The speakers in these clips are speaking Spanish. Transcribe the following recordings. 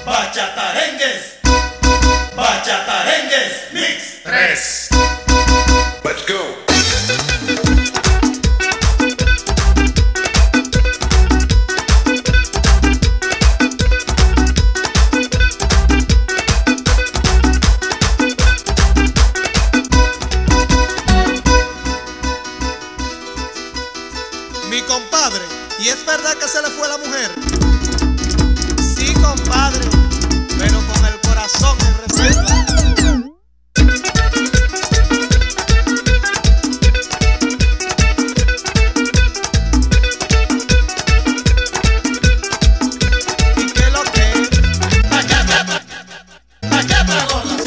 Bachatarengues. Bachatarengues Mix 3. Let's go. Mi compadre, ¿y es verdad que se le fue la mujer? Sí, compadre, pero con el corazón en reserva. ¿Y qué lo que? Bachata, bachata gorda.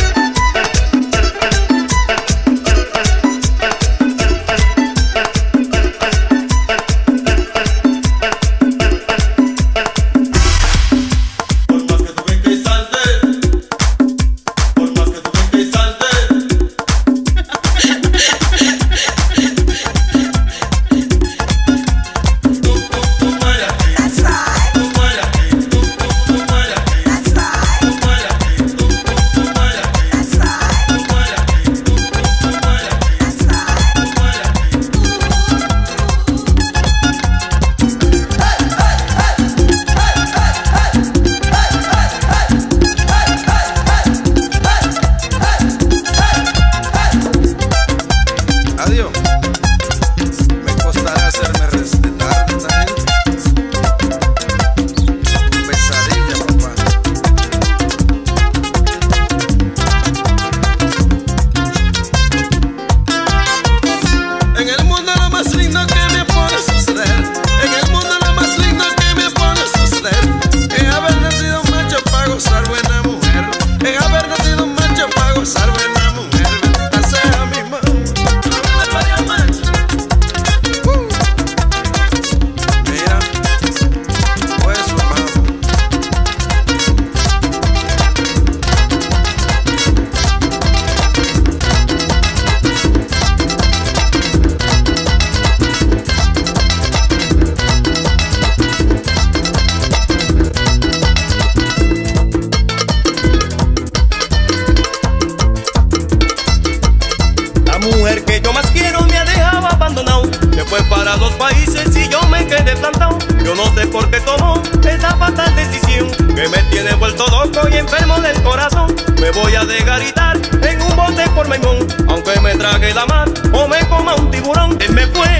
Yo no sé por qué tomó esa fatal decisión que me tiene vuelto loco y enfermo del corazón. Me voy a desgaritar en un bote por Maimón, aunque me trague la mar o me coma un tiburón. Él me fue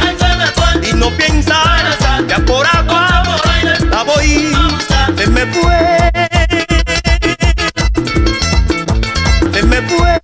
y no piensa ya por agua la voy. Él me fue, él me fue.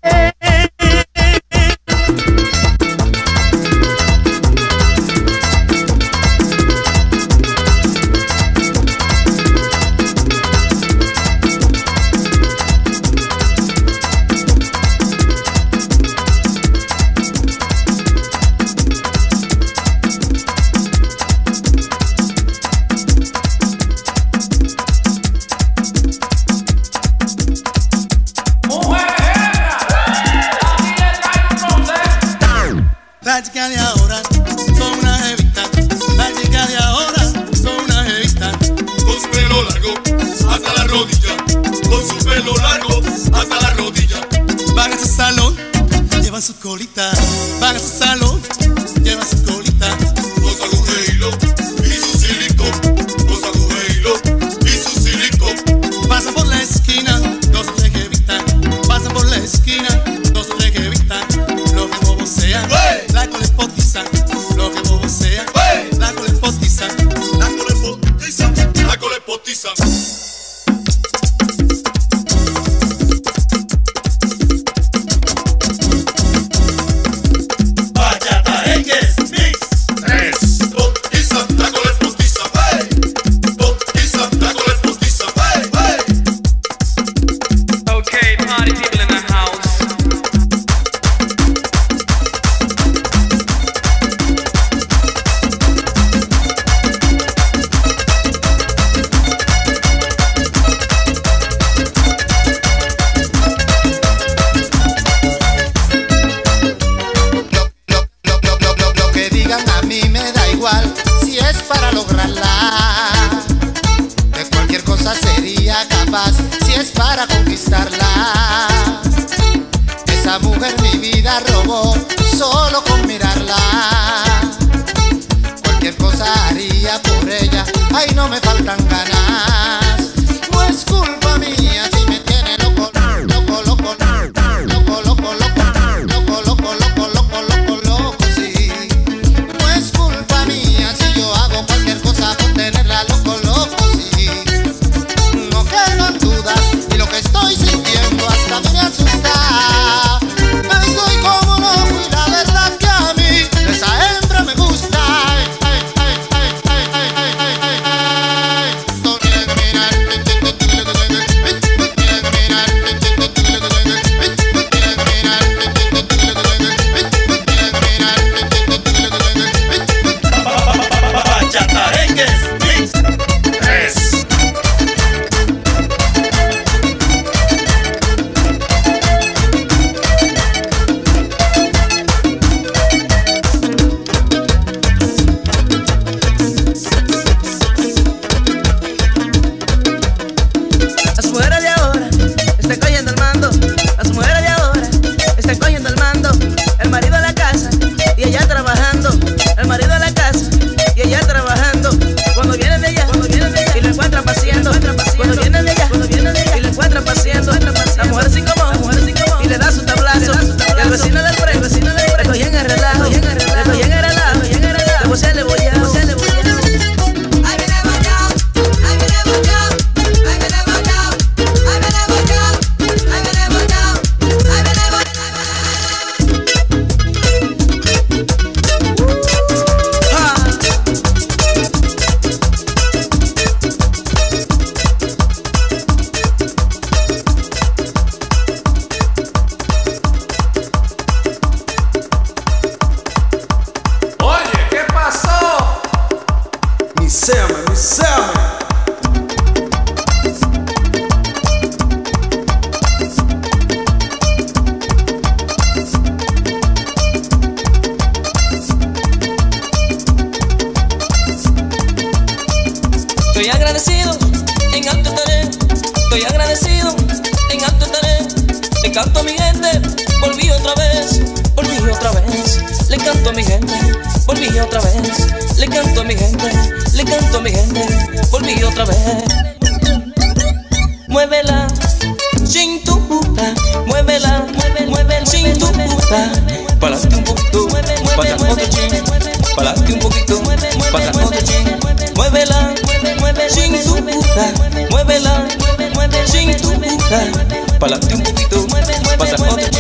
La chica de ahora son una jevita. La chica de ahora son una jevita. Con su pelo largo hasta la rodilla. Con su pelo largo hasta la rodilla. Van a su salón, llevan su colita. Van a su salón, llevan su colita. Con su agujeiro y su silicón. Con su agujeiro y su silicón. Pasa por la esquina, dos o tres jevitas. Pasa por la esquina, dos o tres jevitas. Lo que bobo sea, la cola es potiza. Lo que bobo sea, la cola es potiza. La cola es potiza, la cola es potiza. Bachatarengues Mix 3. Potiza, la cola es potiza. Potiza, la cola es potiza. Okay, party people in the house. sepas si es para conquistarla. Esa mujer mi vida robó solo con mirarla. Cualquier cosa haría por ella, ay no me faltan ganas. No es culpa mía si me tiene loco, loco, loco, loco, loco, loco, loco, loco, loco, loco, loco, loco, sí. No es culpa mía si yo hago cualquier cosa por tenerla loco, loco, sí. No quedan dudas y lo que estoy sintiendo hasta me asusta. Estoy como loco y la verdad que a mí esa hembra me gusta. Estoy agradecido, en alto estaré. Estoy agradecido, en alto estaré. Le canto a mi gente, volví otra vez. Volví otra vez, le canto a mi gente. Volví otra vez, le canto a mi gente. Le canto a mi gente, volví otra vez. Muévela, cintura, muévela, muévela, cintura. Pa'lante un poquito, para atrás otro chin. Pa'lante un poquito, para atrás otro chin. Muévela, cintura, muévela, cintura. Pa'lante un poquito, para atrás otro